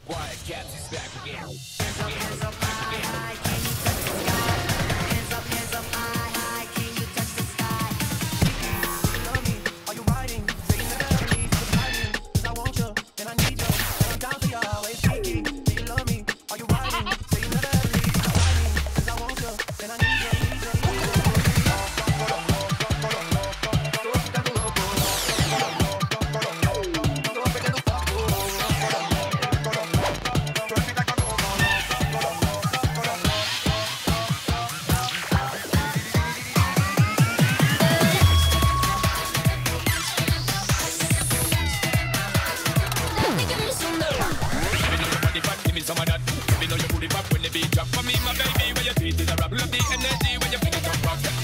Wildcats is back again. Hands up, hands up high, can you touch the sky? Hands up high, can you touch the sky? You love me, are you riding? Say you never leave, keep hiding. 'Cause I want you, and I need you, and I'm down for you always. Kiki, do you love me? Are you riding? Say you never leave, keep hiding. 'Cause I want you, and I need you, need you, need you. Some of that, you know you put it back when the beat drop. For me, my baby, when you treat it a rap, love the energy when you pick it up rock.